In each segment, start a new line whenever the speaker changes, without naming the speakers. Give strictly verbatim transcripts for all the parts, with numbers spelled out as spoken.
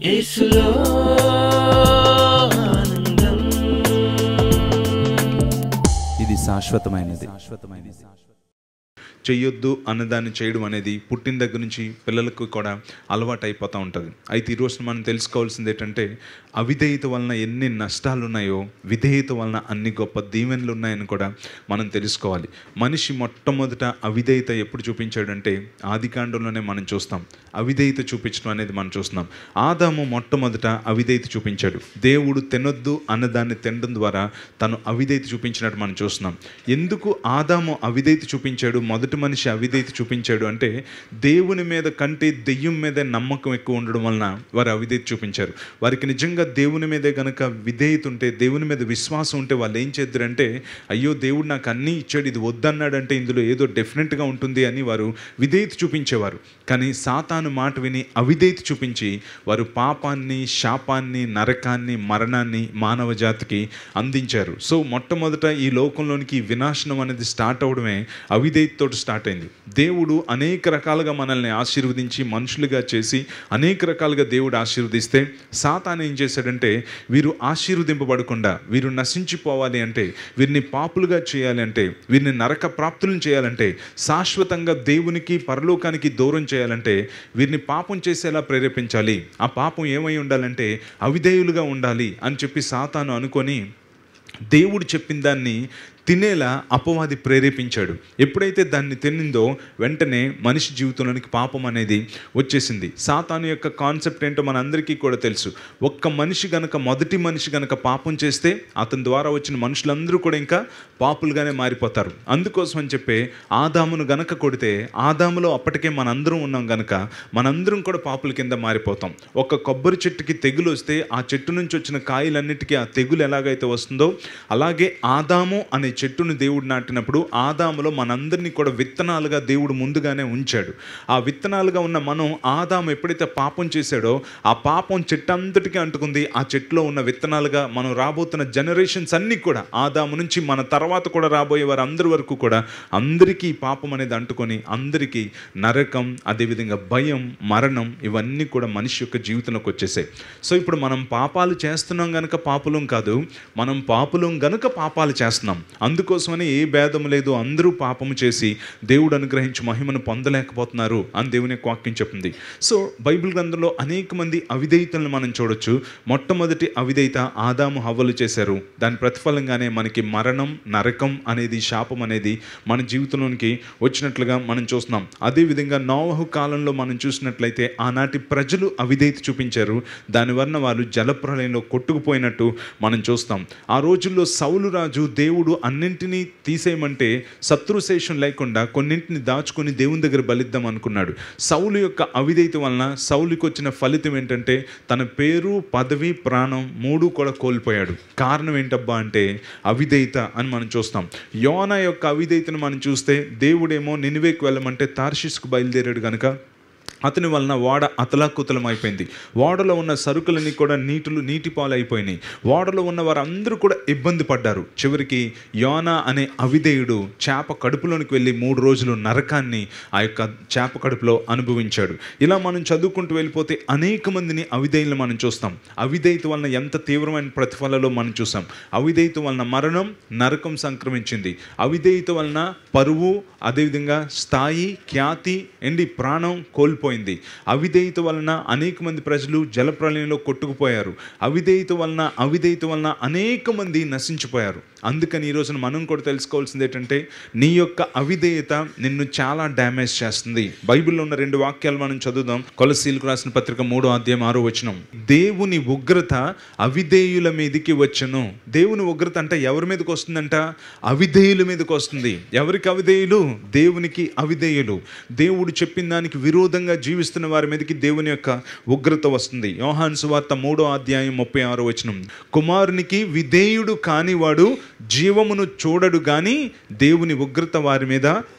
యేసులో ఆనందం.
ఇది శాశ్వతమైనది. శాశ్వతమైనది
చెయ్యొద్దు అన్నదాన్ని చేయడం అనేది పుట్టిన దగ్గర నుంచి పిల్లలకు కూడా అలవాటు అయిపోతూ ఉంటుంది. అయితే ఈరోజు మనం తెలుసుకోవాల్సింది ఏంటంటే అవిధేయత వలన ఎన్ని నష్టాలు ఉన్నాయో విధేయత వలన అన్ని గొప్ప దీవెనలు ఉన్నాయని కూడా మనం తెలుసుకోవాలి. మనిషి మొట్టమొదట అవిధేయత ఎప్పుడు చూపించాడంటే ఆదికాండంలోనే మనం చూస్తాం. అవిధేయత చూపించడం అనేది మనం చూస్తున్నాం. ఆదాము మొట్టమొదట అవిధేయత చూపించాడు. దేవుడు తినొద్దు అన్నదాన్ని తినడం ద్వారా తను అవిధేయత చూపించినట్టు మనం చూస్తున్నాం. ఎందుకు ఆదాము అవిధేయత చూపించాడు, మొదటి మనిషి అవిధేయత చూపించాడు అంటే దేవుని మీద కంటే దెయ్యం మీద నమ్మకం ఎక్కువ ఉండడం వలన వారు అవిధేయత చూపించారు. వారికి నిజంగా దేవుని మీదే గనక విధేయత ఉంటే, దేవుని మీద విశ్వాసం ఉంటే వాళ్ళు ఏం చేద్దరంటే అయ్యో దేవుడు నాకు అన్నీ ఇచ్చాడు, ఇది వద్దన్నాడంటే ఇందులో ఏదో డెఫినెట్గా ఉంటుంది అని వారు విధేయత చూపించేవారు. కానీ సాతాను మాట విని అవిధేయత చూపించి వారు పాపాన్ని, శాపాన్ని, నరకాన్ని, మరణాన్ని మానవ జాతికి అందించారు. సో మొట్టమొదట ఈ లోకంలోనికి వినాశనం అనేది స్టార్ట్ అవడమే అవిధేయతతో స్టార్ట్ అయింది. దేవుడు అనేక రకాలుగా మనల్ని ఆశీర్వదించి మనుషులుగా చేసి అనేక రకాలుగా దేవుడు ఆశీర్వదిస్తే సాతాను ఏం చేశాడంటే వీరు ఆశీర్వదింపబడకుండా వీరు నశించిపోవాలి అంటే, వీరిని పాపులుగా చేయాలి అంటే, వీరిని నరక ప్రాప్తులను చేయాలంటే, శాశ్వతంగా దేవునికి పరలోకానికి దూరం చేయాలంటే వీరిని పాపం చేసేలా ప్రేరేపించాలి. ఆ పాపం ఏమై ఉండాలంటే అవిధేయులుగా ఉండాలి అని చెప్పి సాతాను అనుకొని దేవుడు చెప్పిన దాన్ని తినేలా అపవాది ప్రేరేపించాడు. ఎప్పుడైతే దాన్ని తినిందో వెంటనే మనిషి జీవితంలోనికి పాపం అనేది వచ్చేసింది. సాతాను యొక్క కాన్సెప్ట్ ఏంటో మనందరికీ కూడా తెలుసు. ఒక్క మనిషి గనక మొదటి మనిషి గనక పాపం చేస్తే అతని ద్వారా వచ్చిన మనుషులందరూ కూడా ఇంకా పాపులుగానే మారిపోతారు. అందుకోసం అని చెప్పి ఆదామును గనక కొడితే ఆదాములో అప్పటికే మనందరం ఉన్నాం గనక మనందరం కూడా పాపుల కింద మారిపోతాం. ఒక కొబ్బరి చెట్టుకి తెగులు వస్తే ఆ చెట్టు నుంచి వచ్చిన కాయలన్నిటికీ ఆ తెగులు ఎలాగైతే వస్తుందో అలాగే ఆదాము అనే చెట్టును దేవుడు నాటినప్పుడు ఆదాములో మనందరినీ కూడా విత్తనాలుగా దేవుడు ముందుగానే ఉంచాడు. ఆ విత్తనాలుగా ఉన్న మనం ఆదాము ఎప్పుడైతే పాపం చేశాడో ఆ పాపం చెట్టు అంతటికీ అంటుకుంది. ఆ చెట్టులో ఉన్న విత్తనాలుగా మనం రాబోతున్న జనరేషన్స్ అన్నీ కూడా ఆదాము నుంచి మన తర్వాత కూడా రాబోయే వారు అందరి వరకు కూడా అందరికీ పాపం అనేది అంటుకొని అందరికీ నరకం, అదేవిధంగా భయం, మరణం ఇవన్నీ కూడా మనిషి యొక్క జీవితంలోకి వచ్చేసాయి. సో ఇప్పుడు మనం పాపాలు చేస్తున్నాం గనక పాపులం కాదు, మనం పాపులం గనుక పాపాలు చేస్తున్నాం. అందుకోసమని ఏ భేదం లేదు, అందరూ పాపము చేసి దేవుడు అనుగ్రహించి మహిమను పొందలేకపోతున్నారు అని దేవుని యొక్క వాక్యం చెప్తుంది. సో బైబిల్ గ్రంథంలో అనేక మంది అవిధేయతలను మనం చూడొచ్చు. మొట్టమొదటి అవిధేయత ఆదాము హవ్వలు చేశారు. దాని ప్రతిఫలంగానే మనకి మరణం, నరకం అనేది, శాపం అనేది మన జీవితంలోనికి వచ్చినట్లుగా మనం చూస్తున్నాం. అదేవిధంగా నోవహు కాలంలో మనం చూసినట్లయితే ఆనాటి ప్రజలు అవిధేయత చూపించారు. దానివల్ల వాళ్ళు జలప్రలయంలో కొట్టుకుపోయినట్టు మనం చూస్తాం. ఆ రోజుల్లో సౌలు రాజు దేవుడు అన్నింటినీ తీసేయమంటే శత్రుశేషం లేకుండా కొన్నింటిని దాచుకొని దేవుని దగ్గర బలిద్దాం అనుకున్నాడు. సౌలు యొక్క అవిధేయత వలన సౌలుకి వచ్చిన ఫలితం ఏంటంటే తన పేరు, పదవి, ప్రాణం మూడు కూడా కోల్పోయాడు. కారణం ఏంటబ్బా అంటే అవిధేయత అని మనం చూస్తాం. యోనా యొక్క అవిధేయతను మనం చూస్తే దేవుడేమో నినివేకు వెళ్ళమంటే తార్షీషుకు బయలుదేరాడు కనుక అతని వలన ఓడ అతలాకుతలం అయిపోయింది. ఓడలో ఉన్న సరుకులన్నీ కూడా నీటిలు నీటి పాలు అయిపోయినాయి. ఓడలో ఉన్న వారందరూ కూడా ఇబ్బంది పడ్డారు. చివరికి యోనా అనే అవిధేయుడు చేప కడుపులోనికి వెళ్ళి మూడు రోజులు నరకాన్ని ఆ యొక్క చేప కడుపులో అనుభవించాడు. ఇలా మనం చదువుకుంటూ వెళ్ళిపోతే అనేక మందిని అవిధేయులు మనం చూస్తాం. అవిధేయత వలన ఎంత తీవ్రమైన ప్రతిఫలలో మనం చూసాం. అవిధేయత వలన మరణం, నరకం సంక్రమించింది. అవిధేయత వలన పరువు, అదేవిధంగా స్థాయి, ఖ్యాతి ఎండి ప్రాణం కోల్పోయింది. అవిధేయత వలన అనేక మంది ప్రజలు జలప్రలయంలో కొట్టుకుపోయారు. అవిధేయత వలన అవిధేయత వలన అనేక మంది నశించిపోయారు. అందుకని ఈ రోజున మనం కూడా తెలుసుకోవాల్సింది ఏంటంటే నీ యొక్క అవిధేయత నిన్ను చాలా డ్యామేజ్ చేస్తుంది. బైబిల్లో ఉన్న రెండు వాక్యాలు మనం చదువుదాం. కొలస్సీలకు రాసిన పత్రిక మూడో అధ్యాయం ఆరో వచనం. దేవుని ఉగ్రత అవిధేయుల మీదకి వచ్చును. దేవుని ఉగ్రత అంటే ఎవరి మీదకి వస్తుందంట? అవిధేయుల మీదకి వస్తుంది. ఎవరికి అవిధేయులు? దేవునికి అవిధేయులు. దేవుడు చెప్పిన దానికి విరోధంగా జీవిస్తున్న వారి మీదకి దేవుని యొక్క ఉగ్రత వస్తుంది. యోహాను సువార్త మూడో అధ్యాయం ముప్పై ఆరో వచనం. కుమారునికి విధేయుడు కానివాడు జీవమును చూడడు గాని దేవుని ఉగ్రత వారి మీద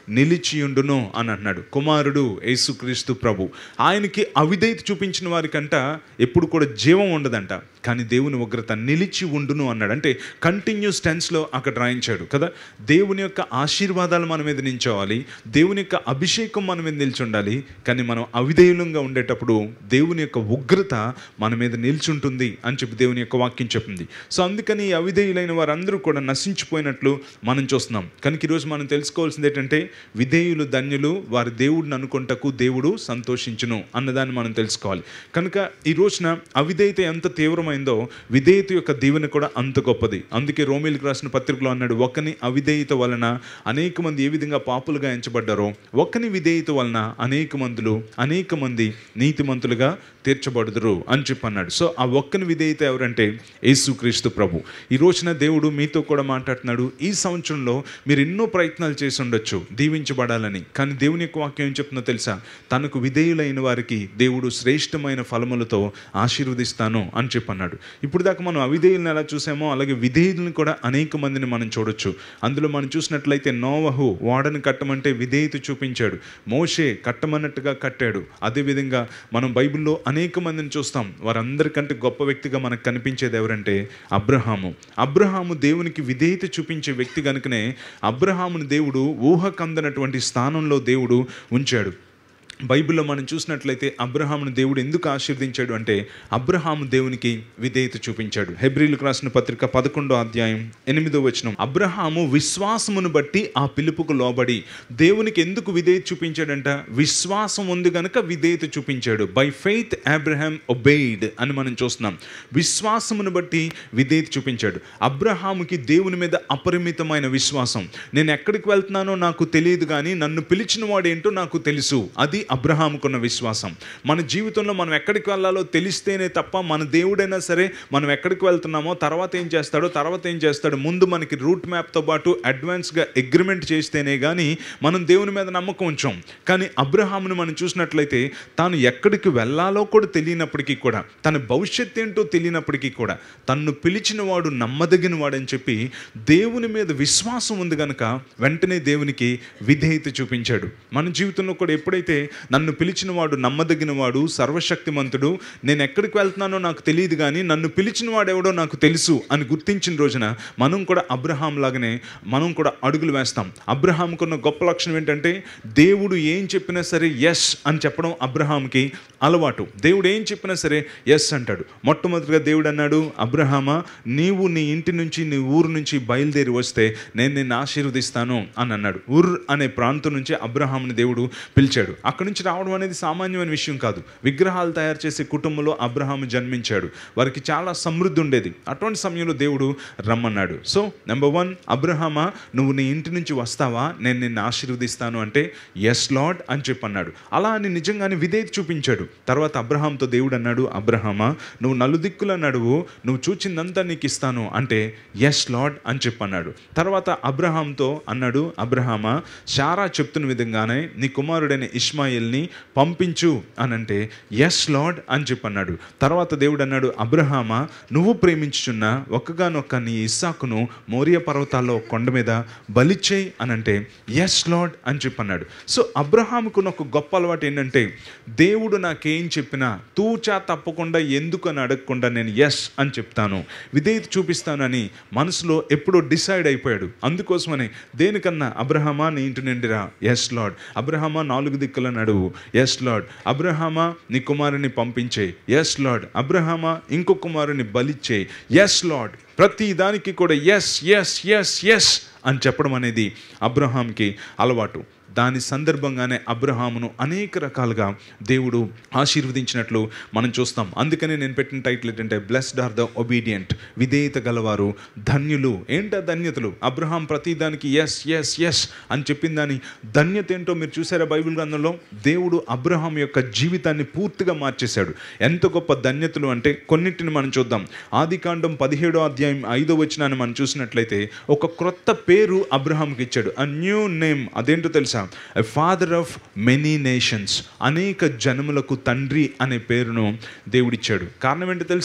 నిలిచియుండును అని అన్నాడు. కుమారుడు యేసుక్రీస్తు ప్రభు, ఆయనకి అవిధేయత చూపించిన వారికంట ఎప్పుడు కూడా జీవం ఉండదంట, కానీ దేవుని ఉగ్రత నిలిచి ఉండును అన్నాడు. అంటే కంటిన్యూస్ టెన్స్లో అక్కడ రాయించాడు కదా. దేవుని యొక్క ఆశీర్వాదాలు మన మీద నిల్చోవాలి, దేవుని యొక్క అభిషేకం మన మీద నిలిచి ఉండాలి. కానీ మనం అవిధేయులంగా ఉండేటప్పుడు దేవుని యొక్క ఉగ్రత మన మీద నిల్చుంటుంది అని చెప్పి దేవుని యొక్క వాక్యం చెప్పింది. సో అందుకని అవిధేయులైన వారందరూ కూడా నశించిపోయినట్లు మనం చూస్తున్నాం. కనుక ఈరోజు మనం తెలుసుకోవాల్సింది ఏంటంటే, విధేయులు ధన్యులు, వారి దేవుడిని అనుకుంటకు దేవుడు సంతోషించును అన్నదాన్ని మనం తెలుసుకోవాలి. కనుక ఈ రోజున అవిధేయత ఎంత తీవ్రమైందో విధేయత యొక్క దీవెన కూడా అంత గొప్పది. అందుకే రోమీలకు రాసిన పత్రికలో అన్నాడు, ఒకని అవిధేయత వలన అనేక మంది ఏ విధంగా పాపులుగా ఎంచబడ్డారో, ఒకని విధేయత వలన అనేక మందులు అనేక మంది నీతిమంతులుగా తీర్చబడుదురు అని చెప్పి అన్నాడు. సో ఆ ఒక్కని విధేయత ఎవరంటే యేసుక్రీస్తు ప్రభు. ఈ రోజున దేవుడు మీతో కూడా మాట్లాడుతున్నాడు. ఈ సంవత్సరంలో మీరు ఎన్నో ప్రయత్నాలు చేసి ఉండొచ్చు దీవించబడాలని, కానీ దేవుని యొక్క వాక్యం ఏం చెప్తుందో తెలుసా? తనకు విధేయులైన వారికి దేవుడు శ్రేష్టమైన ఫలములతో ఆశీర్వదిస్తాను అని చెప్పి అన్నాడు. ఇప్పుడు దాకా మనం అవిధేయులను ఎలా చూసామో అలాగే విధేయులను కూడా అనేక మందిని మనం చూడొచ్చు. అందులో మనం చూసినట్లయితే నోవహు ఓడను కట్టమంటే విధేయత చూపించాడు, మోషే కట్టమన్నట్టుగా కట్టాడు. అదేవిధంగా మనం బైబిల్లో అనేక మందిని చూస్తాం. వారందరికంటే గొప్ప వ్యక్తిగా మనకు కనిపించేది ఎవరంటే అబ్రహాము. అబ్రహాము దేవునికి విధేయత చూపించే వ్యక్తి కనుకనే అబ్రహాముని దేవుడు ఊహకందనటువంటి స్థానంలో దేవుడు ఉంచాడు. బైబిల్లో మనం చూసినట్లయితే అబ్రహామును దేవుడు ఎందుకు ఆశీర్వదించాడు అంటే అబ్రహాము దేవునికి విధేయత చూపించాడు. హెబ్రీలకు రాసిన పత్రిక పదకొండో అధ్యాయం ఎనిమిదో వచనం, అబ్రహాము విశ్వాసమును బట్టి ఆ పిలుపుకు లోబడి దేవునికి ఎందుకు విధేయత చూపించాడంట? విశ్వాసం ఉంది కనుక విధేయత చూపించాడు. బై ఫెయిత్ అబ్రహాం ఒబేయిడ్ అని మనం చూస్తున్నాం. విశ్వాసమును బట్టి విధేయత చూపించాడు. అబ్రహాముకి దేవుని మీద అపరిమితమైన విశ్వాసం. నేను ఎక్కడికి వెళ్తున్నానో నాకు తెలియదు, కానీ నన్ను పిలిచిన వాడు ఏంటో నాకు తెలుసు. అది అబ్రహాముకున్న విశ్వాసం. మన జీవితంలో మనం ఎక్కడికి వెళ్ళాలో తెలిస్తేనే తప్ప మన దేవుడైనా సరే మనం ఎక్కడికి వెళ్తున్నామో, తర్వాత ఏం చేస్తాడో తర్వాత ఏం చేస్తాడో ముందు మనకి రూట్ మ్యాప్తో పాటు అడ్వాన్స్గా అగ్రిమెంట్ చేస్తేనే కానీ మనం దేవుని మీద నమ్మకం ఉంచాం. కానీ అబ్రహామును మనం చూసినట్లయితే తాను ఎక్కడికి వెళ్ళాలో కూడా తెలియనప్పటికీ కూడా, తన భవిష్యత్ ఏంటో తెలియనప్పటికీ కూడా తన్ను పిలిచిన వాడు నమ్మదగిన వాడని చెప్పి దేవుని మీద విశ్వాసం ఉంది కనుక వెంటనే దేవునికి విధేయత చూపించాడు. మన జీవితంలో కూడా ఎప్పుడైతే నన్ను పిలిచిన వాడు నమ్మదగిన వాడు, సర్వశక్తిమంతుడు, నేను ఎక్కడికి వెళ్తున్నానో నాకు తెలియదు కానీ నన్ను పిలిచిన వాడు ఎవడో నాకు తెలుసు అని గుర్తించిన రోజున మనం కూడా అబ్రహాం లాగానే మనం కూడా అడుగులు వేస్తాం. అబ్రహాంకున్న గొప్ప లక్షణం ఏంటంటే దేవుడు ఏం చెప్పినా సరే ఎస్ అని చెప్పడం అబ్రహాంకి అలవాటు. దేవుడు ఏం చెప్పినా సరే ఎస్ అంటాడు. మొట్టమొదటిగా దేవుడు అన్నాడు, అబ్రహామా నీవు నీ ఇంటి నుంచి నీ ఊరు నుంచి బయలుదేరి వస్తే నేను నిన్ను ఆశీర్వదిస్తాను అని అన్నాడు. ఉర్ అనే ప్రాంతం నుంచి అబ్రహాంని దేవుడు పిలిచాడు. అక్కడి నుంచి రావడం అనేది సామాన్యమైన విషయం కాదు. విగ్రహాలు తయారు చేసే కుటుంబంలో అబ్రహాము జన్మించాడు. వారికి చాలా సమృద్ధి ఉండేది. అటువంటి సమయంలో దేవుడు రమ్మన్నాడు. సో నెంబర్ వన్, అబ్రహామా నువ్వు నీ ఇంటి నుంచి వస్తావా, నేను నిన్ను ఆశీర్వదిస్తాను అంటే ఎస్ లార్డ్ అని చెప్పన్నాడు. అలా అని నిజంగానే విధేయత చూపించాడు. తర్వాత అబ్రహాంతో దేవుడు అన్నాడు, అబ్రహామా నువ్వు నలుదిక్కుల నడువు, నువ్వు చూచిందంతా నీకు ఇస్తాను అంటే ఎస్ లార్డ్ అని చెప్పన్నాడు. తర్వాత అబ్రహాంతో అన్నాడు, అబ్రహామా శారా చెప్తున్న విధంగానే నీ కుమారుడైన ఇష్మాయిల్ని పంపించు అని అంటే ఎస్ లార్డ్ అని చెప్పన్నాడు. తర్వాత దేవుడు అన్నాడు, అబ్రహామా నువ్వు ప్రేమించుచున్న ఒక్కగానొక్క నీ ఇస్సాకును మోరియా పర్వతాల్లో కొండ మీద బలిచ్చేయి అని అంటే ఎస్ లార్డ్ అని చెప్పన్నాడు. సో అబ్రహాముకున్న ఒక గొప్ప అలవాటు ఏంటంటే దేవుడు నాకేం చెప్పినా తూచా తప్పకుండా ఎందుకు అని అడగకుండా నేను ఎస్ అని చెప్తాను, విధేయత చూపిస్తానని మనసులో ఎప్పుడో డిసైడ్ అయిపోయాడు. అందుకోసమని దేనికన్నా అబ్రహామా నీ ఇంటి నిండిరా ఎస్ లార్డ్, అబ్రహామా నాలుగు దిక్కుల నడువు ఎస్ లార్డ్, అబ్రహామా నీ కుమారుని పంపించే ఎస్ లార్డ్, అబ్రహామా ఇంకో కుమారుని బలిచ్చే ఎస్ లార్డ్. ప్రతి దానికి కూడా ఎస్ ఎస్ ఎస్ ఎస్ అని చెప్పడం అనేది అబ్రహాంకి అలవాటు. దాని సందర్భంగానే అబ్రహామును అనేక రకాలుగా దేవుడు ఆశీర్వదించినట్లు మనం చూస్తాం. అందుకనే నేను పెట్టిన టైటిల్ ఏంటంటే బ్లెస్డ్ ఆర్ ద ఒబీడియంట్, విధేయత గలవారు ధన్యులు. ఏంటో ధన్యతలు? అబ్రహాం ప్రతిదానికి ఎస్ ఎస్ ఎస్ అని చెప్పిన దాని ధన్యత ఏంటో మీరు చూసారా బైబిల్ గ్రంథంలో? దేవుడు అబ్రహాం యొక్క జీవితాన్ని పూర్తిగా మార్చేశాడు. ఎంత గొప్ప ధన్యతలు అంటే కొన్నింటిని మనం చూద్దాం. ఆదికాండం పదిహేడో అధ్యాయం ఐదో వచనాన్ని మనం చూసినట్లయితే ఒక క్రొత్త పేరు అబ్రహాంకి ఇచ్చాడు, అ న్యూ నేమ్. అదేంటో తెలుసా? A father of many nations, అనేక జనములకు తండ్రి అనే పేరును దేవుడిచ్చాడు. కారణం ఏంటో తెలుసా?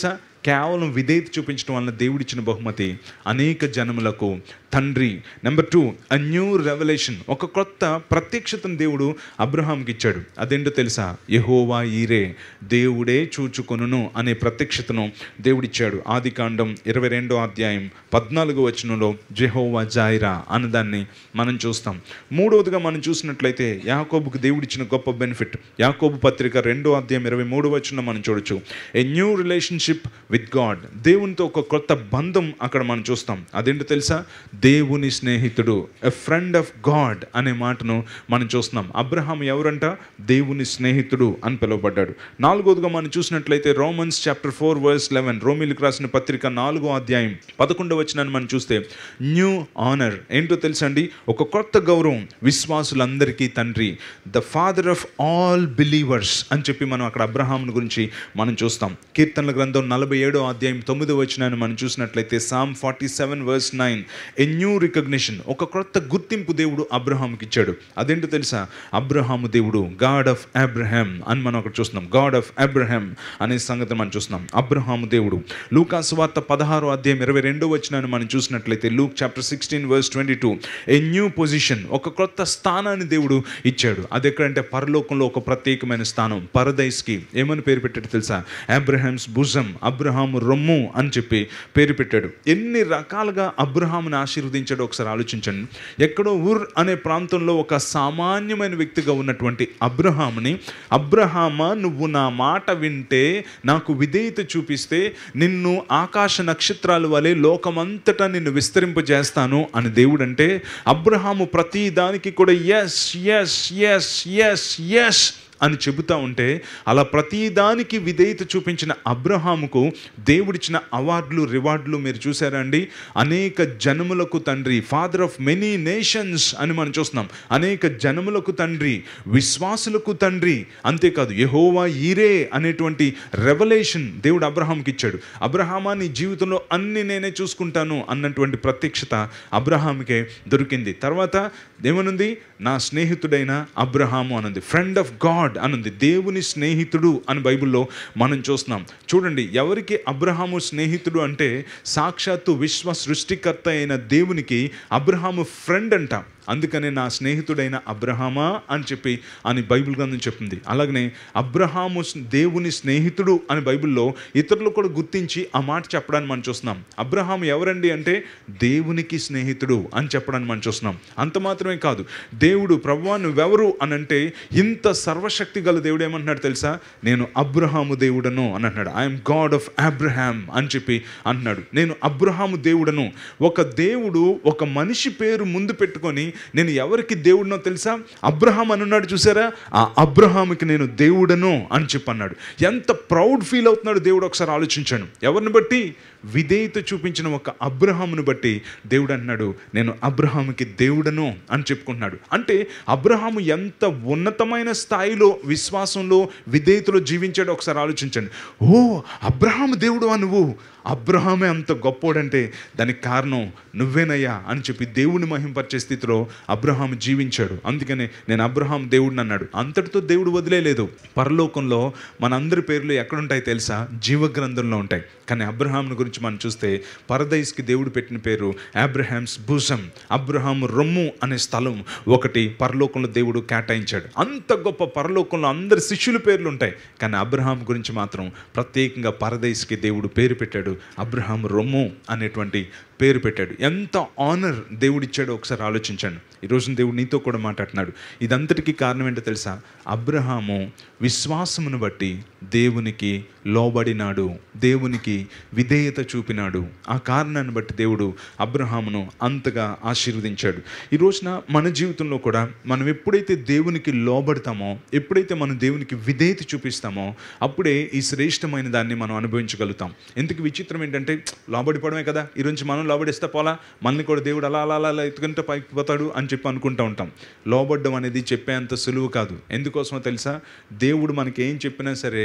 కేవలం విధేయత చూపించడం వలన దేవుడిచ్చిన బహుమతి అనేక జనములకు తండ్రి. Number two, a new revolution, ఒక కొత్త ప్రత్యక్షతను దేవుడు అబ్రహాంకి ఇచ్చాడు. అదేంటో తెలుసా? యెహోవా ఈరే, దేవుడే చూచుకొనును అనే ప్రత్యక్షతను దేవుడిచ్చాడు. ఆది కాండం ఇరవై రెండో అధ్యాయం పద్నాలుగో వచనంలో యెహోవా జాయిరా అన్నదాన్ని మనం చూస్తాం. మూడవదిగా మనం చూసినట్లయితే యాకోబుకు దేవుడిచ్చిన గొప్ప బెనిఫిట్, యాకోబు పత్రిక రెండో అధ్యాయం ఇరవై మూడో వచనం మనం చూడొచ్చు. A new relationship with God, దేవునితో ఒక కొత్త బంధం అక్కడ మనం చూస్తాం. అదేంటో తెలుసా? దేవుని స్నేహితుడు, ఎ ఫ్రెండ్ ఆఫ్ గాడ్ అనే మాటను మనం చూస్తున్నాం. అబ్రహాం ఎవరంట? దేవుని స్నేహితుడు అని పిలువబడ్డాడు. నాలుగోదిగా మనం చూసినట్లయితే Romans chapter four verse eleven, రోమిలకు రాసిన పత్రిక నాలుగో అధ్యాయం పదకొండవ వచనాన్ని మనం చూస్తే న్యూ ఆనర్, ఏంటో తెలుసా అండి? ఒక కొత్త గౌరవం, విశ్వాసులందరికీ తండ్రి, the father of all believers అని చెప్పి మనం అక్కడ అబ్రహాముని గురించి మనం చూస్తాం. కీర్తనల గ్రంథం నలభై ఏడో అధ్యాయం తొమ్మిదో వచనాన్ని మనం చూసినట్లయితే Psalm forty seven verse nine, a new recognition, ఒక కొత్త గుర్తింపు దేవుడు అబ్రహాంకి ఇచ్చాడు. అదేంటో తెలుసా? అబ్రహాము దేవుడు గాడ్ ఆఫ్ అబ్రహాం అని మనం అక్కడ చూస్తున్నాం. గాడ్ ఆఫ్ అబ్రహాం అనే సంగతి మనం చూస్తున్నాం. అబ్రహాము దేవుడు. లూకా సువార్త పదహారో అధ్యాయం ఇరవై రెండో వచనాన్ని మనం చూసినట్లయితే Luke chapter sixteen verse twenty two, a new position, ఒక కొత్త స్థానాన్ని దేవుడు ఇచ్చాడు. అది ఎక్కడంటే పరలోకంలో ఒక ప్రత్యేకమైన స్థానం, పరదైస్కి ఏమని పేరు పెట్టాడు తెలుసా? అబ్రహామ్స్ బుజం, అబ్రహాము రొమ్ము అని చెప్పి పేరు పెట్టాడు. ఎన్ని రకాలుగా అబ్రహాముని ఆశీర్వదించాడో ఒకసారి ఆలోచించండి. ఎక్కడో ఊర్ అనే ప్రాంతంలో ఒక సామాన్యమైన వ్యక్తిగా ఉన్నటువంటి అబ్రహాముని, అబ్రహామా నువ్వు నా మాట వింటే, నాకు విధేయత చూపిస్తే నిన్ను ఆకాశ నక్షత్రాల వలె లోకమంతటా నిన్ను విస్తరింపజేస్తాను అని దేవుడు అంటే, అబ్రహాము ప్రతి దానికి కూడా yes yes yes yes yes అని చెబుతూ ఉంటే, అలా ప్రతిదానికి విధేయత చూపించిన అబ్రహాముకు దేవుడిచ్చిన అవార్డులు రివార్డులు మీరు చూసారా అండి? అనేక జనములకు తండ్రి, ఫాదర్ ఆఫ్ మెనీ నేషన్స్ అని మనం చూస్తున్నాం. అనేక జనములకు తండ్రి, విశ్వాసులకు తండ్రి. అంతేకాదు యెహోవా ఈరే అనేటువంటి రెవల్యూషన్ దేవుడు అబ్రహాంకి ఇచ్చాడు. అబ్రహామా నీ జీవితంలో అన్ని నేనే చూసుకుంటాను అన్నటువంటి ప్రత్యక్షత అబ్రహాంకే దొరికింది. తర్వాత ఏమనుంది? నా స్నేహితుడైన అబ్రహాము అనుంది. ఫ్రెండ్ ఆఫ్ గాడ్ అనుంది. దేవుని స్నేహితుడు అని బైబిల్లో మనం చూస్తున్నాం. చూడండి, ఎవరికి అబ్రహాము స్నేహితుడు అంటే సాక్షాత్తు విశ్వ సృష్టికర్త అయిన దేవునికి అబ్రహాము ఫ్రెండ్ అంట. అందుకనే నా స్నేహితుడైన అబ్రహామా అని చెప్పి అని బైబిల్ గ్రంథం చెప్తుంది. అలాగనే అబ్రహాము దేవుని స్నేహితుడు అని బైబిల్లో ఇతరులు కూడా గుర్తించి ఆ మాట చెప్పడాన్ని మనం చూస్తున్నాం. అబ్రహాము ఎవరండి అంటే దేవునికి స్నేహితుడు అని చెప్పడాన్ని మనం చూస్తున్నాం. అంత మాత్రమే కాదు, దేవుడు ప్రభువా నువ్వెవరు అని అంటే, ఇంత సర్వశక్తి గల దేవుడు ఏమంటున్నాడు తెలుసా? నేను అబ్రహాము దేవుడను అని అంటున్నాడు. ఐఎమ్ గాడ్ ఆఫ్ అబ్రహాం అని చెప్పి అంటున్నాడు. నేను అబ్రహాము దేవుడను. ఒక దేవుడు ఒక మనిషి పేరు ముందు పెట్టుకొని నేను ఎవరికి దేవుడినో తెలుసా? అబ్రహాం అనున్నాడు చూసారా? ఆ అబ్రహాముకి నేను దేవుడను అని చెప్పి అన్నాడు. ఎంత ప్రౌడ్ ఫీల్ అవుతున్నాడు దేవుడు ఒకసారి ఆలోచించాను. ఎవరిని బట్టి? విధేయత చూపించిన ఒక అబ్రహామును బట్టి దేవుడు అంటున్నాడు నేను అబ్రహాముకి దేవుడను అని చెప్పుకుంటున్నాడు. అంటే అబ్రహాము ఎంత ఉన్నతమైన స్థాయిలో విశ్వాసంలో విధేయతలో జీవించాడో ఒకసారి ఆలోచించండి. ఓ అబ్రహాము దేవుడు నువ్వు, అబ్రహామే అంత గొప్పోడంటే దానికి కారణం నువ్వేనయ్యా అని చెప్పి దేవుని మహింపరిచే స్థితిలో అబ్రహాము జీవించాడు. అందుకనే నేను అబ్రహాం దేవుడిని అన్నాడు. అంతటితో దేవుడు వదిలేలేదు. పరలోకంలో మనందరి పేర్లు ఎక్కడుంటాయి తెలుసా? జీవగ్రంథంలో ఉంటాయి. కానీ అబ్రహాముని గురించి మనం చూస్తే పరదైస్కి దేవుడు పెట్టిన పేరు అబ్రహామ్స్ బుజం, అబ్రహాము రొమ్ము అనే స్థలం ఒకటి పరలోకంలో దేవుడు కేటాయించాడు. అంత గొప్ప పరలోకంలో అందరి శిష్యుల పేర్లు ఉంటాయి, కానీ అబ్రహాం గురించి మాత్రం ప్రత్యేకంగా పరదైస్కి దేవుడు పేరు పెట్టాడు. అబ్రహాము రొమ్ము అనేటువంటి పేరు పెట్టాడు. ఎంత ఆనర్ దేవుడిచ్చాడో ఒకసారి ఆలోచించండి. ఈరోజు దేవుడు నీతో కూడా మాట్లాడుతున్నాడు. ఇదంతటికీ కారణం ఏంటో తెలుసా? అబ్రహాము విశ్వాసమును బట్టి దేవునికి లోబడినాడు, దేవునికి విధేయత చూపినాడు. ఆ కారణాన్ని బట్టి దేవుడు అబ్రహామును అంతగా ఆశీర్వదించాడు. ఈ రోజున మన జీవితంలో కూడా మనం ఎప్పుడైతే దేవునికి లోబడతామో, ఎప్పుడైతే మనం దేవునికి విధేయత చూపిస్తామో, అప్పుడే ఈ శ్రేష్టమైన దాన్ని మనం అనుభవించగలుగుతాం. ఎందుకు విచిత్రం ఏంటంటే, లోబడిపోవడమే కదా, ఈరోజు మనం లోబడిస్తే పోలా, మనల్ని కూడా దేవుడు అలా అలా అలా ఎత్తుకుంటే పైకి పోతాడు అని చెప్పి అనుకుంటూ ఉంటాం. లోబడ్డం అనేది చెప్పేంత సులువు కాదు. ఎందుకోసమో తెలుసా? దేవుడు మనకి ఏం చెప్పినా సరే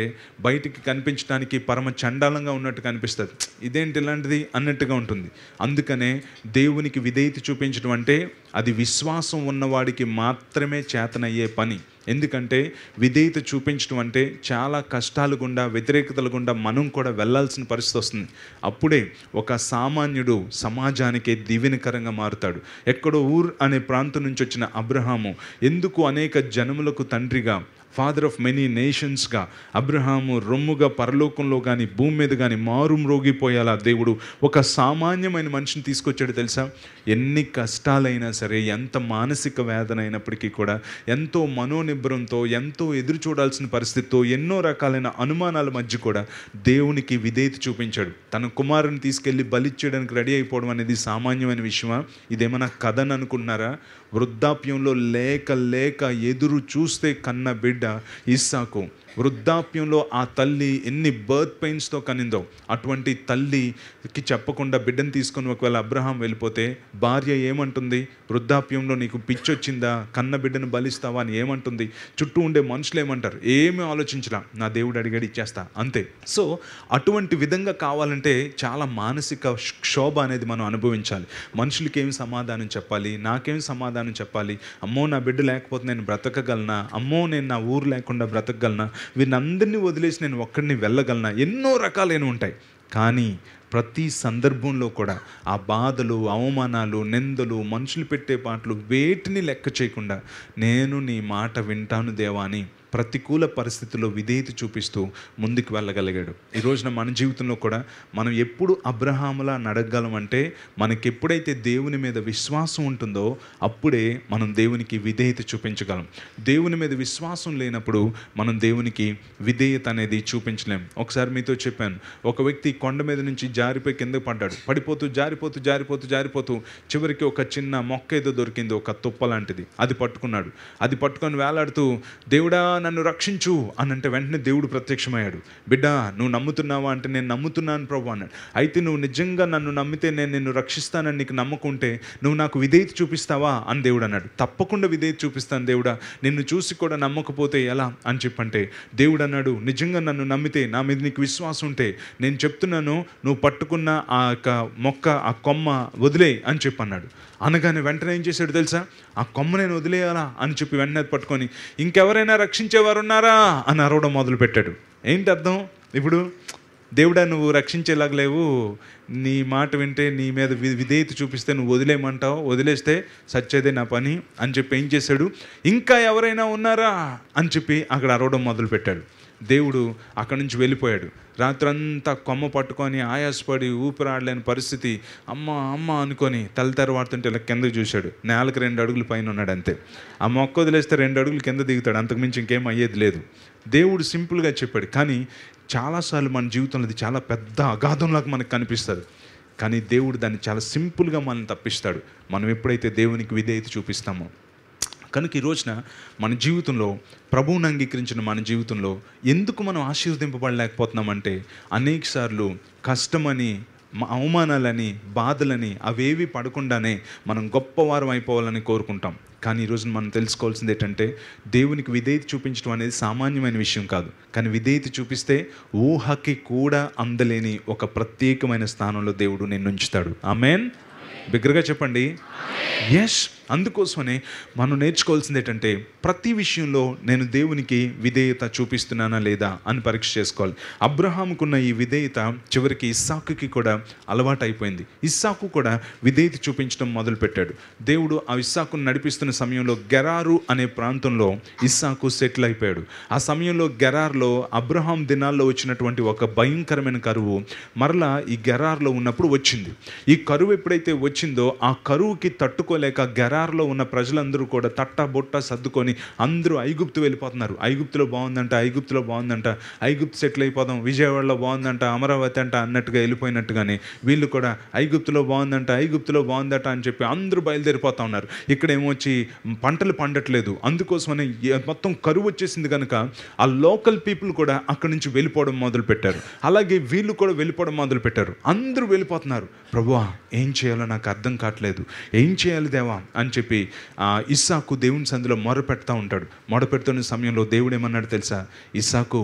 బయటికి కనిపించడానికి పరమ చండాలంగా ఉన్నట్టు కనిపిస్తుంది. ఇదేంటి ఇలాంటిది అన్నట్టుగా ఉంటుంది. అందుకనే దేవునికి విధేయత చూపించడం అంటే అది విశ్వాసం ఉన్నవాడికి మాత్రమే చేతనయ్యే పని. ఎందుకంటే విధేయత చూపించడం అంటే చాలా కష్టాలు గుండా, వ్యతిరేకతల గుండా మనం కూడా వెళ్ళాల్సిన పరిస్థితి వస్తుంది. అప్పుడే ఒక సామాన్యుడు సమాజానికి దీవెనకరంగా మారుతాడు. ఎక్కడో ఊర్ అనే ప్రాంతం నుంచి వచ్చిన అబ్రహాము ఎందుకు అనేక జనములకు తండ్రిగా, ఫాదర్ ఆఫ్ మెనీ నేషన్స్గా అబ్రహాము రొమ్ముగా పరలోకంలో కానీ భూమి మీద కానీ మారు మ్రోగిపోయేలా దేవుడు ఒక సామాన్యమైన మనిషిని తీసుకొచ్చాడు తెలుసా? ఎన్ని కష్టాలైనా సరే, ఎంత మానసిక వేదన అయినప్పటికీ కూడా, ఎంతో మనోనిబ్బరంతో, ఎంతో ఎదురు చూడాల్సిన పరిస్థితితో, ఎన్నో రకాలైన అనుమానాల మధ్య కూడా దేవునికి విధేయత చూపించాడు. తన కుమారుని తీసుకెళ్ళి బలిచ్చేయడానికి రెడీ అయిపోవడం అనేది సామాన్యమైన విషయమా? ఇదేమన్నా కథని అనుకుంటున్నారా? వృద్ధాప్యంలో లేక లేక ఎదురు చూస్తే కన్న బిడ్డ ఇస్సాకు. వృద్ధాప్యంలో ఆ తల్లి ఎన్ని బర్త్ పెయిన్స్తో కనిందో, అటువంటి తల్లికి చెప్పకుండా బిడ్డను తీసుకొని ఒకవేళ అబ్రహాం వెళ్ళిపోతే భార్య ఏమంటుంది? వృద్ధాప్యంలో నీకు పిచ్చొచ్చిందా, కన్న బిడ్డను బలిస్తావా అని ఏమంటుంది? చుట్టూ ఉండే మనుషులు ఏమంటారు? ఏమీ ఆలోచించలా, నా దేవుడు అడిగాడు ఇచ్చేస్తా అంతే. సో అటువంటి విధంగా కావాలంటే చాలా మానసిక క్షోభ అనేది మనం అనుభవించాలి. మనుషులకి ఏమి సమాధానం చెప్పాలి, నాకేం సమాధానం చెప్పాలి? అమ్మో నా బిడ్డ లేకపోతే నేను బ్రతకగలనా? అమ్మో నేను నా ఊరు లేకుండా బ్రతకగలనా? వీళ్ళందరినీ వదిలేసి నేను ఒక్కడిని వెళ్ళగలనా? ఎన్నో రకాలైన ఉంటాయి. కానీ ప్రతి సందర్భంలో కూడా ఆ బాధలు, అవమానాలు, నిందలు, మనుషులు పెట్టే పాటలు వేటిని లెక్క చేయకుండా నేను నీ మాట వింటాను దేవా అని ప్రతికూల పరిస్థితుల్లో విధేయత చూపిస్తూ ముందుకు వెళ్ళగలిగాడు. ఈ రోజున మన జీవితంలో కూడా మనం ఎప్పుడు అబ్రహాములా నడగలమంటే మనకెప్పుడైతే దేవుని మీద విశ్వాసం ఉంటుందో అప్పుడే మనం దేవునికి విధేయత చూపించగలం. దేవుని మీద విశ్వాసం లేనప్పుడు మనం దేవునికి విధేయత అనేది చూపించలేం. ఒకసారి మీతో చెప్పాను, ఒక వ్యక్తి కొండ మీద నుంచి జారిపోయి కింద పడ్డాడు. పడిపోతూ జారిపోతూ జారిపోతూ జారిపోతూ చివరికి ఒక చిన్న మొక్క ఏదో దొరికింది, ఒక తుప్ప లాంటిది. అది పట్టుకున్నాడు. అది పట్టుకొని వేలాడుతూ దేవుడా నన్ను రక్షించు అని అంటే వెంటనే దేవుడు ప్రత్యక్షమయ్యాడు. బిడ్డ నువ్వు నమ్ముతున్నావా అంటే నేను నమ్ముతున్నాను ప్రభు అన్నాడు. అయితే నువ్వు నిజంగా నన్ను నమ్మితే నేను నిన్ను రక్షిస్తానని నీకు నమ్మకుంటే నువ్వు నాకు విధేయత చూపిస్తావా అని దేవుడు అన్నాడు. తప్పకుండా విధేయత చూపిస్తాను దేవుడా, నిన్ను చూసి కూడా నమ్మకపోతే ఎలా అని చెప్పంటే దేవుడు అన్నాడు, నిజంగా నన్ను నమ్మితే, నా మీద నీకు విశ్వాసం ఉంటే నేను చెప్తున్నాను, నువ్వు పట్టుకున్న ఆ యొక్క మొక్క, ఆ కొమ్మ వదిలే అని చెప్పి అన్నాడు. అనగానే వెంటనే ఏం చేశాడు తెలుసా? ఆ కొమ్మ నేను వదిలేయాలా అని చెప్పి వెంటనే పట్టుకొని ఇంకెవరైనా రక్షించేవారు ఉన్నారా అని అరవడం మొదలుపెట్టాడు. ఏంటి అర్థం? ఇప్పుడు దేవుడా నువ్వు రక్షించేలాగలేవు, నీ మాట వింటే, నీ మీద విధేయత చూపిస్తే నువ్వు వదిలేయమంటావు, వదిలేస్తే సచ్చేదే నా పని అని చెప్పి ఏం చేశాడు? ఇంకా ఎవరైనా ఉన్నారా అని చెప్పి అక్కడ అరవడం మొదలుపెట్టాడు. దేవుడు అక్కడి నుంచి వెళ్ళిపోయాడు. రాత్రంతా కొమ్మ పట్టుకొని ఆయాసపడి ఊపిరాడలేని పరిస్థితి, అమ్మ అమ్మ అనుకొని తల తెరవాడుతుంటే ఇలా కిందకు చూశాడు. నేలకు రెండు అడుగులు పైన ఉన్నాడు అంతే. ఆ మొక్క వదిలేస్తే రెండు అడుగులు కింద దిగుతాడు, అంతకుమించి ఇంకేం అయ్యేది లేదు. దేవుడు సింపుల్గా చెప్పాడు. కానీ చాలాసార్లు మన జీవితంలో అది చాలా పెద్ద అగాధంలాగా మనకు కనిపిస్తుంది. కానీ దేవుడు దాన్ని చాలా సింపుల్గా మనల్ని తప్పిస్తాడు మనం ఎప్పుడైతే దేవునికి విధేయత చూపిస్తామో. కనుక ఈ రోజున మన జీవితంలో ప్రభువుని అంగీకరించిన మన జీవితంలో ఎందుకు మనం ఆశీర్వదింపబడలేకపోతున్నామంటే అనేక సార్లు కష్టమని, అవమానాలని, బాధలని అవేవి పడకుండానే మనం గొప్పవారం అయిపోవాలని కోరుకుంటాం. కానీ ఈరోజు మనం తెలుసుకోవాల్సింది ఏంటంటే దేవునికి విధేయత చూపించడం అనేది సామాన్యమైన విషయం కాదు. కానీ విధేయత చూపిస్తే ఊహకి కూడా అందలేని ఒక ప్రత్యేకమైన స్థానంలో దేవుడు నిన్ను ఉంచుతాడు. ఆమేన్. బిగ్గరగా చెప్పండి ఎస్. అందుకోసమనే మనం నేర్చుకోవాల్సింది ఏంటంటే ప్రతి విషయంలో నేను దేవునికి విధేయత చూపిస్తున్నానా లేదా అని పరీక్ష చేసుకోవాలి. అబ్రహాముకున్న ఈ విధేయత చివరికి ఇస్సాకుకి కూడా అలవాటు అయిపోయింది. ఇస్సాకు కూడా విధేయత చూపించడం మొదలుపెట్టాడు. దేవుడు ఆ ఇస్సాకును నడిపిస్తున్న సమయంలో గెరారు అనే ప్రాంతంలో ఇస్సాకు సెటిల్ అయిపోయాడు. ఆ సమయంలో గెరార్లో అబ్రహాం దినాల్లో వచ్చినటువంటి ఒక భయంకరమైన కరువు మరలా ఈ గెరార్లో ఉన్నప్పుడు వచ్చింది. ఈ కరువు ఎప్పుడైతే వచ్చిందో ఆ కరువుకి తట్టుకోలేక గెరార్లో ఉన్న ప్రజలందరూ కూడా తట్ట బొట్ట సర్దుకొని అందరూ ఐగుప్తు వెళ్ళిపోతున్నారు. ఐగుప్తులో బాగుందంట, ఐగుప్తులో బాగుందంట, ఐగుప్తు సెటిల్ అయిపోదాం, విజయవాడలో బాగుందంట, అమరావతి అంట అన్నట్టుగా వెళ్ళిపోయినట్టుగానే వీళ్ళు కూడా ఐగుప్తులో బాగుందంట, ఐగుప్తులో బాగుందట అని చెప్పి అందరూ బయలుదేరిపోతూ ఉన్నారు. ఇక్కడ ఏమొచ్చి పంటలు పండట్లేదు, అందుకోసమని మొత్తం కరువు వచ్చేసింది కనుక ఆ లోకల్ పీపుల్ కూడా అక్కడి నుంచి వెళ్ళిపోవడం మొదలుపెట్టారు. అలాగే వీళ్ళు కూడా వెళ్ళిపోవడం మొదలుపెట్టారు. అందరూ వెళ్ళిపోతున్నారు. ప్రభువా ఏం చేయాలో నాకు అర్థం కావట్లేదు, ఏం చేయాలి దేవా అని చెప్పి ఇస్సాకు దేవుని సందులో మొర పెడతా ఉంటాడు. మొర పెడుతున్న సమయంలో దేవుడు ఏమన్నాడు తెలుసా? ఇస్సాకు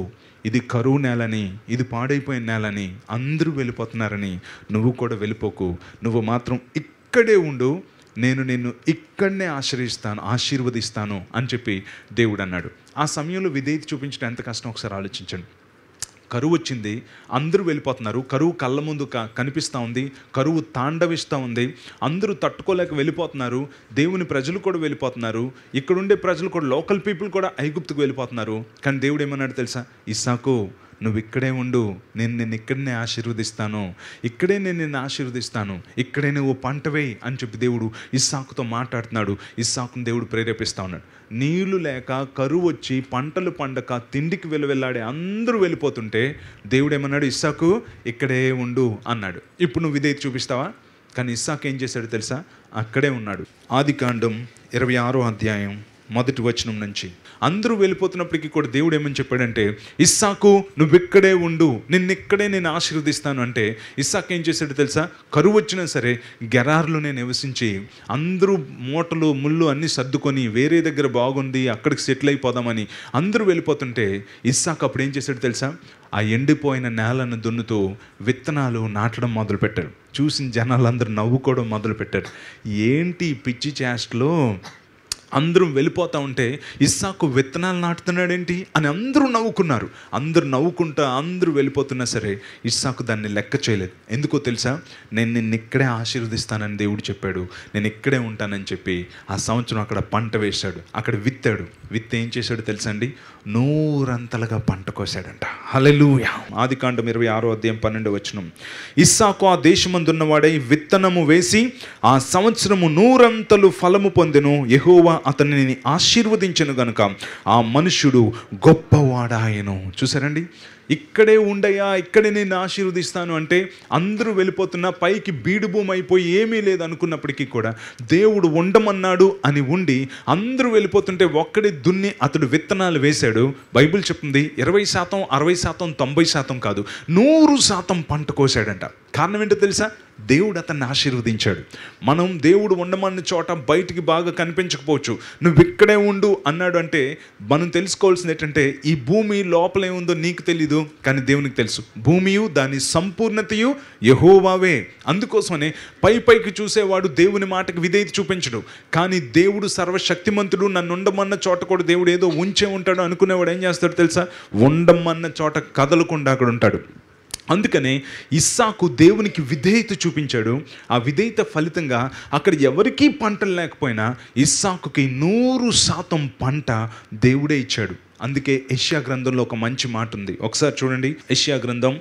ఇది కరువు నేలని, ఇది పాడైపోయిన నేలని, అందరూ వెళ్ళిపోతున్నారని నువ్వు కూడా వెళ్ళిపోకు, నువ్వు మాత్రం ఇక్కడే ఉండు, నేను నిన్ను ఇక్కడనే ఆశ్రయిస్తాను ఆశీర్వదిస్తాను అని చెప్పి దేవుడు అన్నాడు. ఆ సమయంలో విధేయత చూపించడం ఎంత కష్టం ఒకసారి ఆలోచించండి. కరువు వచ్చింది, అందరూ వెళ్ళిపోతున్నారు, కరువు కళ్ళ ముందు క కనిపిస్తూ ఉంది, కరువు తాండవిస్తూ ఉంది, అందరూ తట్టుకోలేక వెళ్ళిపోతున్నారు, దేవుని ప్రజలు కూడా వెళ్ళిపోతున్నారు, ఇక్కడుండే ప్రజలు కూడా, లోకల్ పీపుల్ కూడా ఐగుప్తుకు వెళ్ళిపోతున్నారు. కానీ దేవుడు ఏమన్నాడు తెలుసా? ఇస్సాకు నువ్వు ఇక్కడే ఉండు, నేను నిన్ను ఇక్కడనే ఆశీర్వదిస్తాను, ఇక్కడే నేను నిన్ను ఆశీర్వదిస్తాను, ఇక్కడే నువ్వు పంట వేయి అని చెప్పి దేవుడు ఇస్సాకుతో మాట్లాడుతున్నాడు. ఇస్సాకును దేవుడు ప్రేరేపిస్తూ ఉన్నాడు. నీళ్లు లేక కరువు వచ్చి పంటలు పండక తిండికి వెలువెల్లాడే అందరూ వెళ్ళిపోతుంటే దేవుడు ఏమన్నాడు? ఇస్సాకు ఇక్కడే ఉండు అన్నాడు. ఇప్పుడు నువ్వు విధేయత చూపిస్తావా? కానీ ఇస్సాకు ఏం చేశాడు తెలుసా? అక్కడే ఉన్నాడు. ఆదికాండం ఇరవై ఆరో అధ్యాయం మొదటి వచనం నుంచి, అందరూ వెళ్ళిపోతున్నప్పటికీ కూడా దేవుడు ఏమని చెప్పాడంటే, ఇస్సాకు నువ్వు ఇక్కడే ఉండు, నిన్నిక్కడే నేను ఆశీర్వదిస్తాను అంటే ఇస్సాకు ఏం చేశాడు తెలుసా? కరువు వచ్చినా సరే గెరార్లోనే నివసించి అందరూ మూటలు ముళ్ళు అన్నీ సర్దుకొని వేరే దగ్గర బాగుంది అక్కడికి సెటిల్ అయిపోదామని అందరూ వెళ్ళిపోతుంటే ఇస్సాకు అప్పుడు ఏం చేశాడు తెలుసా? ఆ ఎండిపోయిన నేలను దున్నుతూ విత్తనాలు నాటడం మొదలుపెట్టాడు. చూసిన జనాలందరూ నవ్వుకోవడం మొదలుపెట్టారు. ఏంటి పిచ్చి చేష్టలో, అందరూ వెళ్ళిపోతూ ఉంటే ఇస్సాకు విత్తనాలు నాటుతున్నాడేంటి అని అందరూ నవ్వుకున్నారు. అందరూ నవ్వుకుంటా అందరూ వెళ్ళిపోతున్నా సరే ఇస్సాకు దాన్ని లెక్క చేయలేదు. ఎందుకో తెలుసా? నేను నిన్ను ఇక్కడే ఆశీర్వదిస్తానని దేవుడు చెప్పాడు, నేను ఇక్కడే ఉంటానని చెప్పి ఆ సంవత్సరం అక్కడ పంట వేశాడు, అక్కడ విత్తాడు. విత్ ఏం చేశాడు తెలుసా అండి? నూరంతలుగా పంట కోసాడంట. హల్లెలూయా. ఆదికాండం ఇరవై ఆరో అధ్యాయం పన్నెండు వచనం, ఇస్సాకు ఆ దేశమందున్నవాడై విత్తనము వేసి ఆ సంవత్సరము నూరంతలు ఫలము పొందెను, యెహోవా అతనిని ఆశీర్వదించెను గనుక ఆ మనుష్యుడు గొప్పవాడాయను. చూసారండి, ఇక్కడే ఉండయా, ఇక్కడే నేను ఆశీర్వదిస్తాను అంటే అందరూ వెళ్ళిపోతున్నా, పైకి బీడు భూమి అయిపోయి ఏమీ లేదు అనుకున్నప్పటికీ కూడా దేవుడు ఉండమన్నాడు అని ఉండి అందరూ వెళ్ళిపోతుంటే ఒక్కడే దున్ని అతడు విత్తనాలు వేశాడు. బైబిల్ చెప్తుంది ఇరవై శాతం అరవై శాతం తొంభై శాతం కాదు, నూరు శాతం పంట కోసాడంట. కారణం ఏంటో తెలుసా? దేవుడు అతన్ని ఆశీర్వదించాడు. మనం దేవుడు ఉండమన్న చోట బయటికి బాగా కనిపించకపోవచ్చు, నువ్వు ఇక్కడే ఉండు అన్నాడు అంటే మనం తెలుసుకోవాల్సింది ఏంటంటే, ఈ భూమి లోపల ఏముందో నీకు తెలీదు, కానీ దేవునికి తెలుసు. భూమియు దాని సంపూర్ణతయు యెహోవావే. అందుకోసమనే పై పైకి చూసేవాడు దేవుని మాటకు విధేయత చూపించడు, కానీ దేవుడు సర్వశక్తిమంతుడు, నన్ను ఉండమన్న చోట కూడా దేవుడు ఏదో ఉంచే ఉంటాడు అనుకునేవాడు ఏం చేస్తాడు తెలుసా? ఉండమన్న చోట కదలకుండా అక్కడ ఉంటాడు. అందుకనే ఇస్సాకు దేవునికి విధేయత చూపించాడు. ఆ విధేయత ఫలితంగా అక్కడ ఎవరికీ పంటలు లేకపోయినా ఇస్సాకుకి నూరు శాతం పంట దేవుడే ఇచ్చాడు. అందుకే యెషయా గ్రంథంలో ఒక మంచి మాట ఉంది, ఒకసారి చూడండి. యెషయా గ్రంథం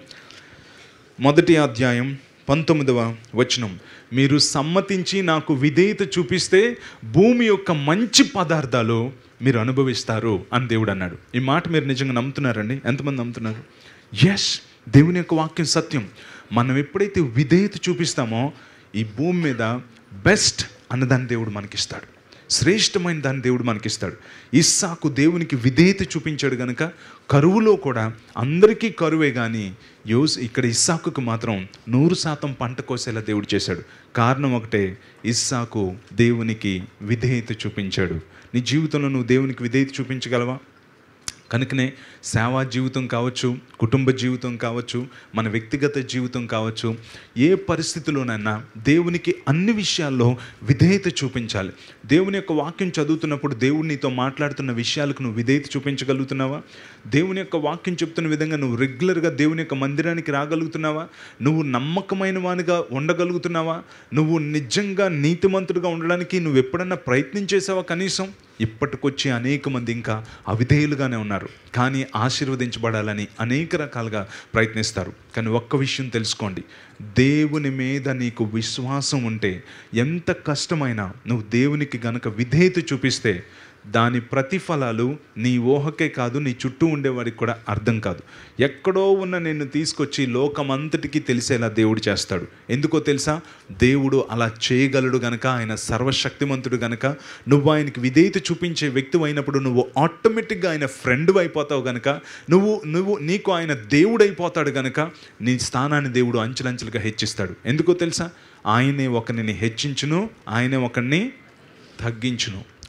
మొదటి అధ్యాయం పంతొమ్మిదవ వచనం, మీరు సమ్మతించి నాకు విధేయత చూపిస్తే భూమి యొక్క మంచి పదార్థాలు మీరు అనుభవిస్తారు అని దేవుడు అన్నాడు. ఈ మాట మీరు నిజంగా నమ్ముతున్నారండి? ఎంతమంది నమ్ముతున్నారు? ఎస్, దేవుని యొక్క వాక్యం సత్యం. మనం ఎప్పుడైతే విధేయత చూపిస్తామో ఈ భూమి మీద బెస్ట్ అన్నదాన్ని దేవుడు మనకిస్తాడు, శ్రేష్టమైన దాన్ని దేవుడు మనకిస్తాడు. ఇస్సాకు దేవునికి విధేయత చూపించాడు కనుక కరువులో కూడా అందరికీ కరువే, కానీ యోస్ ఇక్కడ ఇస్సాకుకు మాత్రం నూరు శాతం పంట కోసేలా దేవుడు చేశాడు. కారణం ఒకటే, ఇస్సాకు దేవునికి విధేయత చూపించాడు. నీ జీవితంలో నువ్వు దేవునికి విధేయత చూపించగలవా? కనుకనే సేవా జీవితం కావచ్చు, కుటుంబ జీవితం కావచ్చు, మన వ్యక్తిగత జీవితం కావచ్చు, ఏ పరిస్థితిలోనైనా దేవునికి అన్ని విషయాల్లో విధేయత చూపించాలి. దేవుని యొక్క వాక్యం చదువుతున్నప్పుడు దేవుడు నీతో మాట్లాడుతున్న విషయాలకు నువ్వు విధేయత చూపించగలుగుతున్నావా? దేవుని యొక్క వాక్యం చెప్తున్న విధంగా నువ్వు రెగ్యులర్గా దేవుని యొక్క మందిరానికి రాగలుగుతున్నావా? నువ్వు నమ్మకమైన వానిగా ఉండగలుగుతున్నావా? నువ్వు నిజంగా నీతిమంతుడిగా ఉండడానికి నువ్వు ఎప్పుడన్నా ప్రయత్నం చేసావా? కనీసం ఇప్పటికొచ్చి అనేక మంది ఇంకా అవిధేయులుగానే ఉన్నారు, కానీ ఆశీర్వదించబడాలని అనేక రకాలుగా ప్రయత్నిస్తారు. కానీ ఒక్క విషయం తెలుసుకోండి, దేవుని మీద నీకు విశ్వాసం ఉంటే ఎంత కష్టమైనా నువ్వు దేవునికి గనక విధేయత చూపిస్తే దాని ప్రతిఫలాలు నీ ఊహకే కాదు, నీ చుట్టూ ఉండేవాడికి కూడా అర్థం కాదు. ఎక్కడో ఉన్న నిన్ను తీసుకొచ్చి లోకమంతటికి తెలిసేలా దేవుడు చేస్తాడు. ఎందుకో తెలుసా? దేవుడు అలా చేయగలడు గనక, ఆయన సర్వశక్తిమంతుడు గనక. నువ్వు ఆయనకి విధేయత చూపించే వ్యక్తి అయినప్పుడు నువ్వు ఆటోమేటిక్గా ఆయన ఫ్రెండ్ అయిపోతావు గనక, నువ్వు నువ్వు నీకు ఆయన దేవుడు అయిపోతాడు గనక నీ స్థానాన్ని దేవుడు అంచెలంచెలుగా హెచ్చిస్తాడు. ఎందుకో తెలుసా? ఆయనే ఒకరిని హెచ్చించును, ఆయనే ఒకరిని తగ్గించును.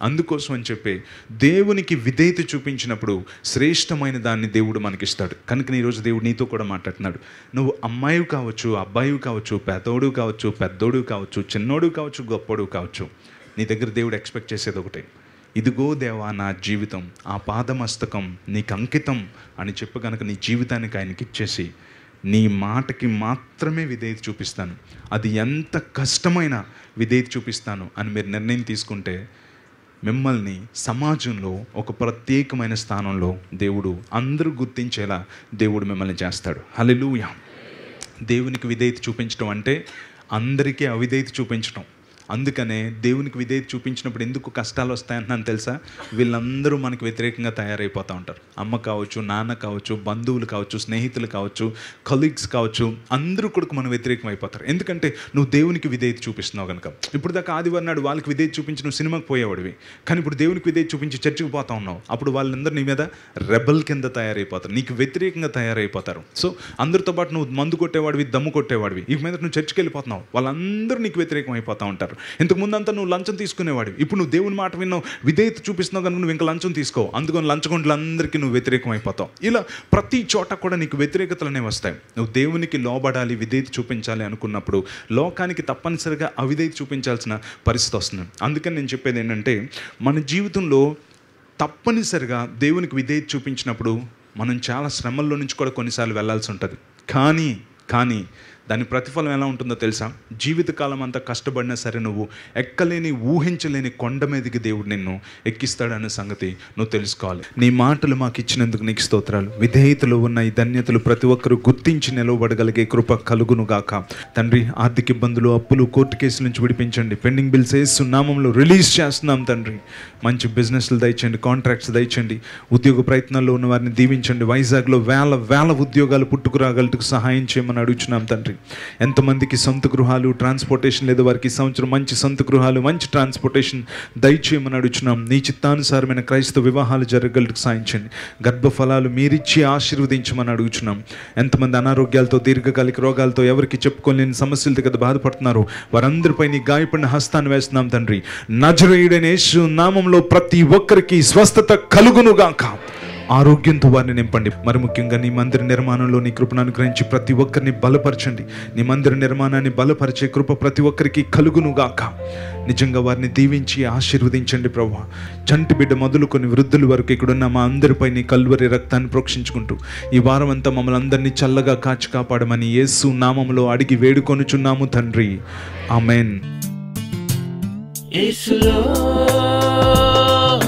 అందుకోసం అని చెప్పి దేవునికి విధేయత చూపించినప్పుడు శ్రేష్టమైన దాన్ని దేవుడు మనకిస్తాడు. కనుక ఈరోజు దేవుడు నీతో కూడా మాట్లాడుతున్నాడు. నువ్వు అమ్మాయి కావచ్చు, అబ్బాయి కావచ్చు, పెద్దోడు కావచ్చు, పెద్దోడు కావచ్చు, చిన్నోడు కావచ్చు, గొప్పోడు కావచ్చు, నీ దగ్గర దేవుడు ఎక్స్పెక్ట్ చేసేది ఒకటే, ఇదిగో దేవా నా జీవితం, ఆ పాదమస్తకం నీకు అంకితం అని చెప్పి కనుక నీ జీవితానికి ఆయనకి ఇచ్చేసి నీ మాటకి మాత్రమే విధేయత చూపిస్తాను, అది ఎంత కష్టమైన విధేయత చూపిస్తాను అని మీరు నిర్ణయం తీసుకుంటే మిమ్మల్ని సమాజంలో ఒక ప్రత్యేకమైన స్థానంలో దేవుడు అందరూ గుర్తించేలా దేవుడు మిమ్మల్ని చేస్తాడు. హల్లెలూయా. దేవునికి విధేయత చూపించడం అంటే అందరికీ అవిధేయత చూపించడం. అందుకనే దేవునికి విధేయత చూపించినప్పుడు ఎందుకు కష్టాలు వస్తాయంటున్నాను తెలుసా? వీళ్ళందరూ మనకు వ్యతిరేకంగా తయారైపోతూ ఉంటారు. అమ్మ కావచ్చు, నాన్న కావచ్చు, బంధువులు కావచ్చు, స్నేహితులు కావచ్చు, కలీగ్స్ కావచ్చు, అందరూ కూడా మనం వ్యతిరేకం అయిపోతారు. ఎందుకంటే నువ్వు దేవునికి విధేయత చూపిస్తున్నావు కనుక. ఇప్పుడు దాకా ఆదివారం నాడు వాళ్ళకి విధేయత చూపించి నువ్వు సినిమాకి పోయేవాడివి, కానీ ఇప్పుడు దేవునికి విధేయత చూపించి చర్చికి పోతా ఉన్నావు. అప్పుడు వాళ్ళందరూ నీ మీద రెబల్ కింద తయారైపోతారు, నీకు వ్యతిరేకంగా తయారైపోతారు. సో అందరితో పాటు నువ్వు మందు కొట్టేవాడివి, దమ్ము కొట్టేవాడివి, ఇక మీద నువ్వు చర్చికి వెళ్ళిపోతున్నావు, వాళ్ళందరూ నీకు వ్యతిరేకం అయిపోతూ ఉంటారు. ఇంతకు ముందంతా నువ్వు లంచం తీసుకునేవాడివి, ఇప్పుడు నువ్వు దేవుని మాట విన్నావు, విధేయత చూపిస్తున్నావు కనుక నువ్వు ఇంకా లంచం తీసుకో, అందుకని లంచగొండలందరికీ నువ్వు వ్యతిరేకం అయిపోతావు. ఇలా ప్రతి చోట కూడా నీకు వ్యతిరేకతలనే వస్తాయి. నువ్వు దేవునికి లోబడాలి, విధేయత చూపించాలి అనుకున్నప్పుడు లోకానికి తప్పనిసరిగా అవిధేయత చూపించాల్సిన పరిస్థితి వస్తుంది. అందుకని నేను చెప్పేది ఏంటంటే, మన జీవితంలో తప్పనిసరిగా దేవునికి విధేయత చూపించినప్పుడు మనం చాలా శ్రమల్లో నుంచి కూడా కొన్నిసార్లు వెళ్ళాల్సి ఉంటుంది. కానీ కానీ దాని ప్రతిఫలం ఎలా ఉంటుందో తెలుసా? జీవితకాలం అంతా కష్టపడినా సరే నువ్వు ఎక్కలేని, ఊహించలేని కొండ మీదకి దేవుడు నిన్ను ఎక్కిస్తాడనే సంగతి నువ్వు తెలుసుకోవాలి. నీ మాటలు మాకు ఇచ్చినందుకు నీకు స్తోత్రాలు. విధేయతలో ఉన్న ఈ ధన్యతలు ప్రతి ఒక్కరూ గుర్తించి నిలవబడగలిగే కృప కలుగును గాక. తండ్రి, ఆర్థిక ఇబ్బందులు, అప్పులు, కోర్టు కేసుల నుంచి విడిపించండి. పెండింగ్ బిల్స్ యేసు నామములో రిలీజ్ చేస్తున్నాం తండ్రి. మంచి బిజినెస్లు దయచండి, కాంట్రాక్ట్స్ దయచండి, ఉద్యోగ ప్రయత్నాల్లో ఉన్న వారిని దీవించండి. వైజాగ్లో వేల వేల ఉద్యోగాలు పుట్టుకురాగలటకు సహాయం చేయమని అడుగుచున్నాం తండ్రి. ఎంతమందికి సొంత గృహాలు, ట్రాన్స్పోర్టేషన్ లేదు, వారికి సంవత్సరం మంచి సొంత గృహాలు, మంచి ట్రాన్స్పోర్టేషన్ దయచేయమని అడుగుచున్నాం. నీ చిత్తానుసారమైన క్రైస్తవ వివాహాలు జరగగలటకు సాయించండి. గర్భఫలాలు మీరిచ్చి ఆశీర్వదించమని అడుగుచున్నాం. ఎంతమంది అనారోగ్యాలతో, దీర్ఘకాలిక రోగాలతో, ఎవరికి చెప్పుకోలేని సమస్యలతో కదా బాధపడుతున్నారు, వారందరిపై నీ గాయపడిన హస్తాన్ని వేస్తున్నాం తండ్రి. నజరేయుడైన యేసు నామములో ప్రతి ఒక్కరికి స్వస్థత కలుగునుగాక. ఆరోగ్యంతో వారిని నింపండి. మరి ముఖ్యంగా నీ మందిర నిర్మాణంలో నీ కృపను అనుగ్రహించి ప్రతి ఒక్కరిని బలపరచండి. నీ మందిర నిర్మాణాన్ని బలపరిచే కృప ప్రతి ఒక్కరికి కలుగునుగాక. నిజంగా వారిని దీవించి ఆశీర్వదించండి ప్రభువా. చంటి బిడ్డ మొదలుకొని వృద్ధుల వరకు ఇక్కడున్న మా అందరిపై నీ కల్వరి రక్తాన్ని ప్రోక్షించుకుంటూ ఈ వారం అంతా మమ్మల్ని అందరినీ చల్లగా కాచి కాపాడమని యేసు నామములో అడిగి వేడుకొనుచున్నాము తండ్రి. ఆమేన్.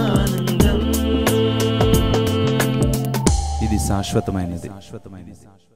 ఇది శాశ్వతమైనది. శాశ్వతమైనది.